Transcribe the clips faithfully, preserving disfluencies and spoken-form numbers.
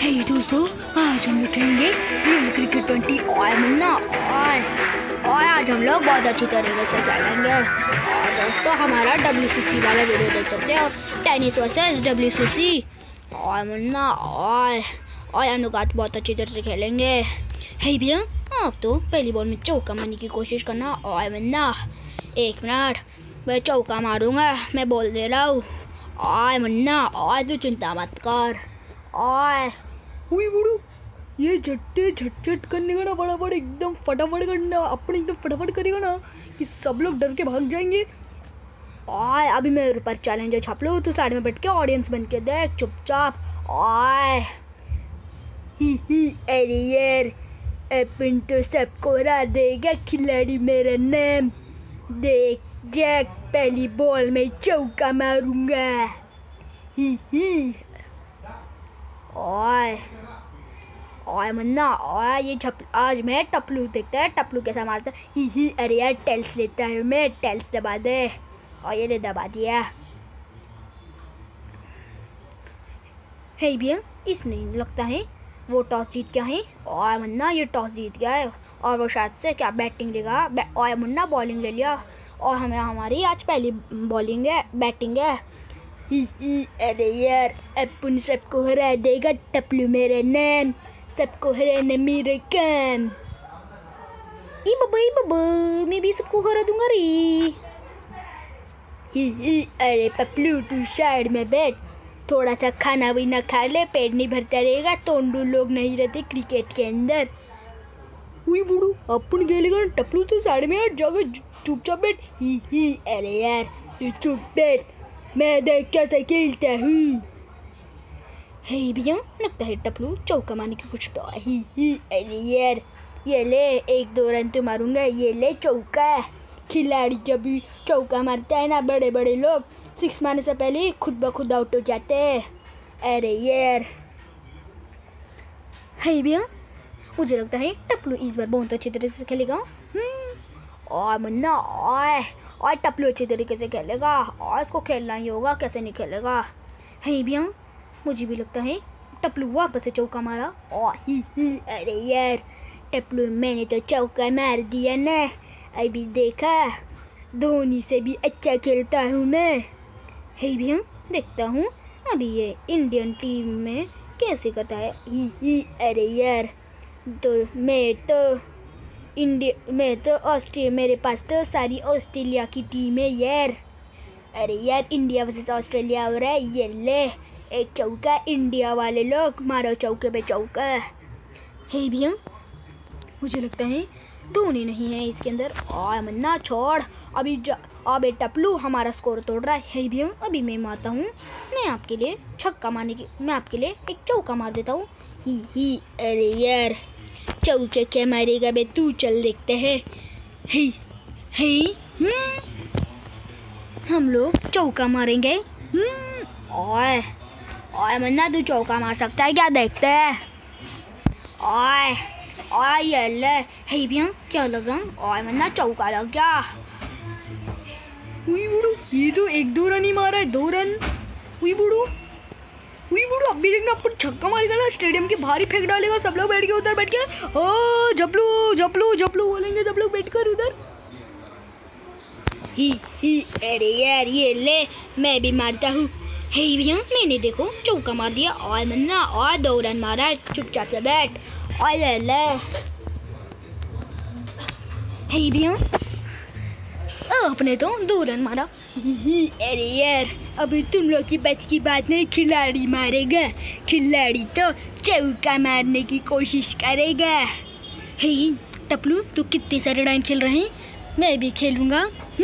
हे दोस्तों, आज हम लोग खेलेंगे रियल क्रिकेट ट्वेंटी और मुन्ना और और आज हम लोग बहुत अच्छी तरीके से खेलेंगे। और दोस्तों हमारा डब्ल्यू सी सी वाला वीडियो देख सकते हो, tennis versus W C C और मुन्ना और और हम लोग आज बहुत अच्छी तरह से खेलेंगे। हे भैया, आप तो पहली बॉल में चौका मारने की कोशिश करना। और मुन्ना एक मिनट, मैं चौका मारूंगा, मैं बोल दे रहा हूँ। और मुन्ना और तू चिंता मत कर। और हुई बुड़ू, ये झट्टे झट झट करने का ना, बड़ा बड़ा एकदम फटाफट करना, अपन एकदम फटाफट करेगा ना कि सब लोग डर के भाग जाएंगे। और अभी मेरे ऊपर चैलेंज है, छाप लो, तू साइड में बैठ के ऑडियंस बन के देख चुपचाप। और ही ही अरे यार, अपन तो सबको हरा देगा, खिलाड़ी मेरा नाम। देख जैक, पहली बॉल में चौका मारूंगा। ही ही और और मुन्ना, और ये छप आज मैं टपलू देखता है, टपलू कैसा मारता है। ही ही अरे यार, टेल्स लेता है मैं, टेल्स दबा दे। और ये ले दबा दिया। हे भैया, इसने लगता है वो टॉस जीत गया है। और मुन्ना ये टॉस जीत गया है और वो शायद से क्या बैटिंग लेगा। बै, और मुन्ना बॉलिंग ले लिया और हमें हमारी आज पहली बॉलिंग है, बैटिंग है। ही ही अरे यार, अपन सबको हरा देगा, टपलू मेरा नाम, सबको हराना मेरा काम। ई बाबा ई बाबा, मैं भी सबको हरा दूंगा रे। ही ही अरे पपलू, तू साइड में बैठ, थोड़ा सा खाना वीना खा ले, पेट नहीं भरता रहेगा, तोंडू लोग नहीं रहते क्रिकेट के अंदर। हुई बुड़ू, अपन खेलेगा ना, टपलू तो साइड में हट जाओगे, चुपचाप बैठ। ही ही अरे यार, तू चुप बैठ, मैं देख कैसे खेलता हूँ। हे भैया, लगता है टपलू चौका मारने की कुछ तो। ही ही अरे यार, ये ले, एक दो रन तो मारूंगा, ये ले चौका। खिलाड़ी जब भी चौका मारता है ना, बड़े बड़े लोग सिक्स मारने से पहले ही खुद ब खुद आउट हो जाते हैं। अरे यार, हे भैया, मुझे लगता है टपलू इस बार बहुत अच्छी तरीके से खेलेगा। और मुन्ना और और टपलू अच्छी तरीके से खेलेगा और इसको खेलना ही होगा, कैसे नहीं खेलेगा। हे भैया, मुझे भी लगता है टपलू वापस से चौका मारा। और ही ही अरे यार टपलू, मैंने तो चौका मार दिया ना, अभी देखा, धोनी से भी अच्छा खेलता हूँ मैं। हे भैया, देखता हूँ अभी ये इंडियन टीम में कैसे करता है। ही ही अरे यार, तो मैं तो इंडिया मैं तो ऑस्ट्रेलिया, मेरे पास तो सारी ऑस्ट्रेलिया की टीम है यार। अरे यार, इंडिया वर्सेस ऑस्ट्रेलिया हो रहा है, ये ले एक चौका, इंडिया वाले लोग मारो चौके पे चौका। हे भैया, मुझे लगता है धोनी नहीं है इसके अंदर। और मन्ना छोड़, अभी अबे टपलू हमारा स्कोर तोड़ रहा है। हे भैया, अभी मैं मारता हूँ, मैं आपके लिए छक्का मारने की, मैं आपके लिए एक चौका मार देता हूँ। ही ही अरे यार, चौके क्या मारेगा बे, तू चल देखते हैं। हे हे हम लोग चौका मारेंगे। ओए ओए मन्ना, तू चौका मार सकता है क्या, देखते हैं। ओए ओए ये ले। हे भैया, क्या लगा? ओए मन्ना, चौका लग गया। हुई बुड़ू, ये तो एक दो रन ही मारा है, दो रन। हुई बुड़ू हुई बुड़ू, अभी देखना, अपन छक्का मारेगा ना, स्टेडियम के बाहर ही फेंक डालेगा, सब लोग बैठ के उधर बैठ के ओ जपलू जपलू जपलू बोलेंगे जब लोग बैठ कर उधर। ही ही अरे यार, ये ले, मैं भी मारता हूँ। हे भैया, मैंने देखो चौका मार दिया। और मन्ना और दो रन मारा है, चुपचाप से बैठ। और ले ले। हे भैया, आपने तो दो रन मारा। ही ही अरे यार, अभी तुम लोग की बच की बात नहीं, खिलाड़ी मारेगा, खिलाड़ी तो चौका मारने की कोशिश करेगा। हे टपलू, तू कितने सारे रन खेल रहे हैं, मैं भी खेलूँगा।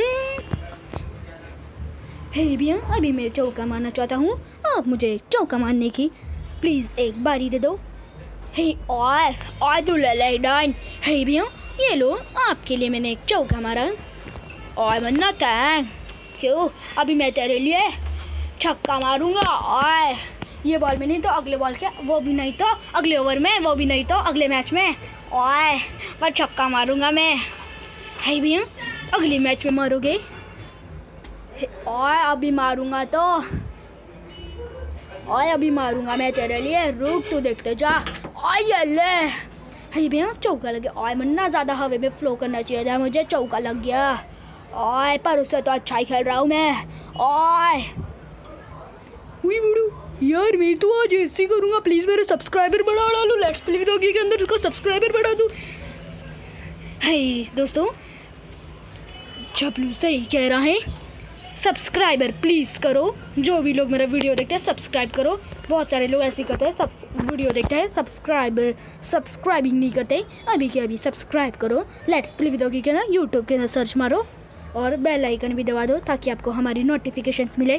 हे भैया, अभी मैं चौका मारना चाहता हूँ, आप मुझे चौका मारने की प्लीज़ एक बारी दे दो। हे और और तू ले डन। हे भैया, ये लो, आपके लिए मैंने एक चौका मारा। और मन्ना थैंक क्यों, अभी मैं तेरे लिए छक्का मारूंगा। और ये बॉल में नहीं तो अगले बॉल के, वो भी नहीं तो अगले ओवर में, वो भी नहीं तो अगले मैच में। और मैं छक्का मारूंगा मैं। हे भैया, अगले मैच में मारोगे? और अभी मारूंगा तो और अभी मारूंगा मैं तेरे लिए, रुक तू देखते जा। और ये ले, है भैया चौका लग गया। और मन्ना ज़्यादा हवा में फ्लो करना चाहिए था मुझे, चौका लग गया। और पर उससे तो अच्छा ही खेल रहा हूँ मैं। और हुई बूढ़ू यार, मैं तो आज ऐसे करूँगा, प्लीज़ मेरे सब्सक्राइबर बढ़ा डालो। लेट्स प्ले विद डॉगी के अंदर उसका सब्सक्राइबर बढ़ा दूँ। है दोस्तों, झपलू सही कह रहा है, सब्सक्राइबर प्लीज़ करो। जो भी लोग मेरा वीडियो देखते हैं सब्सक्राइब करो। बहुत सारे लोग ऐसे करते हैं, सब वीडियो देखते हैं सब्सक्राइबर सब्सक्राइबिंग नहीं करते। अभी के अभी सब्सक्राइब करो। लेट्स प्ले विद डॉगी के ना यूट्यूब के अंदर सर्च मारो और बेल आइकन भी दबा दो ताकि आपको हमारी नोटिफिकेशंस मिले।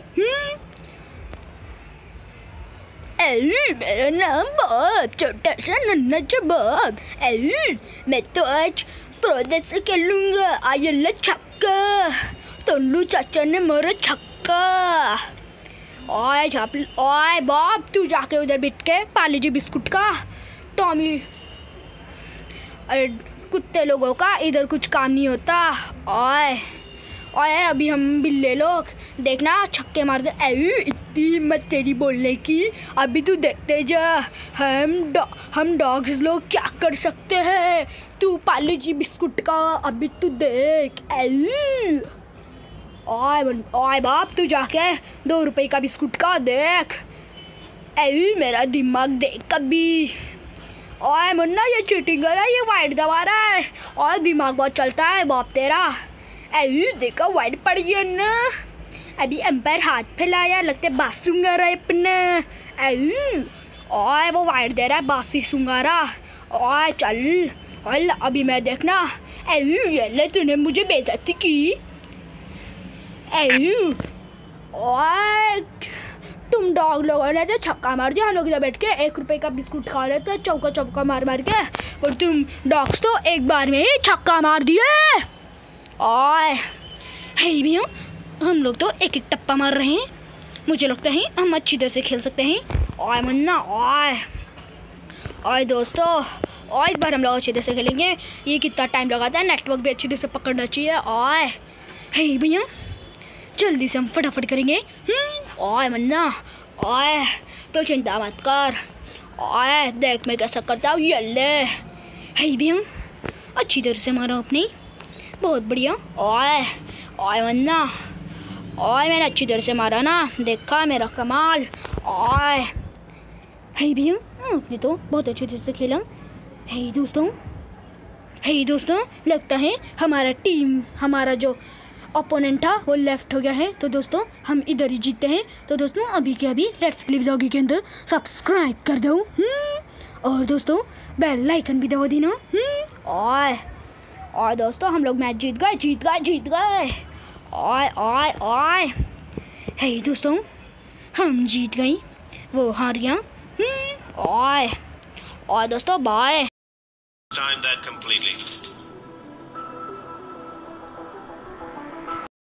मेरा नाम बॉब, छोटा सा नन्हा सा बॉब। मैं तो आज प्रोजेक्ट से खेलूंगा। आयल्ला छक्का, तोल्लू चाचा ने मारा छक्का। ओए छापल, ओए बॉब तू जाके उधर बिठ के पा लीजिए बिस्कुट का। टॉमी, अरे कुत्ते लोगों का इधर कुछ काम नहीं होता। ओए ओए अभी हम बिल्ले लोग देखना छक्के मार दे। इतनी हिम्मत तेरी बोलने की, अभी तू देखते जा हम डॉ हम डॉग्स लोग क्या कर सकते हैं। तू पाले जी बिस्कुट का, अभी तू देख। ओए ओए बाप तू जाके दो रुपए का बिस्कुट का देख। ऐ मेरा दिमाग देख कभी। ओए मुन्ना ये चीटिंग कर रहा है, ये वाइट दबा रहा है और दिमाग बहुत चलता है बाप तेरा। ऐ देखा वाइट पड़ गया ना, अभी एम्पायर हाथ फैलाया, लगते बास सुंगा रहा है अपना। ऐ ओए वो वाइट दे रहा है, बासी सुंगारा। ओए चल और अभी मैं देखना। ऐ ये ले तूने मुझे बेइज्जती की। ऐ ओए तुम डॉग लोगों ने तो छक्का मार दिया। हम लोग इधर बैठ के एक रुपए का बिस्कुट खा रहे थे चौका चौका मार मार के, और तुम डॉग्स तो एक बार में ही छक्का मार दिए। ओए है भैया, हम लोग तो एक एक टप्पा मार रहे हैं। मुझे लगता है हम अच्छी तरह से खेल सकते हैं। ओए मन्ना, ओए ओए दोस्तों, और इस बार हम लोग अच्छी तरह से खेलेंगे। ये कितना टाइम लगाता है, नेटवर्क भी अच्छी तरह से पकड़ना चाहिए। ओए है भैया, जल्दी से हम फटाफट करेंगे। ओए मन्ना, ओए तो चिंता मत कर। ओए देख मैं कैसा करता हूँ। ये ले है भैया, अच्छी तरह से मारा अपनी, बहुत बढ़िया। ओए ओए मन्ना, ओए मैंने अच्छी तरह से मारा ना, देखा मेरा कमाल। ओए है भैया, आपने तो बहुत अच्छी तरह से खेला। है दोस्तों, है दोस्तों, लगता है हमारा टीम, हमारा जो ओपोनेंट था वो लेफ्ट हो गया है। तो दोस्तों हम इधर ही जीते हैं। तो दोस्तों अभी के अभी लेट्स प्ले विद डॉगी के अंदर सब्सक्राइब कर दो, और दोस्तों बेल आइकन भी दबा देना। ओए और दोस्तों हम लोग मैच जीत गए जीत गए जीत गए। ओए ओए ओए है दोस्तों, हम जीत गई, वो हार गया। ओए और दोस्तों बाय। Time that completely.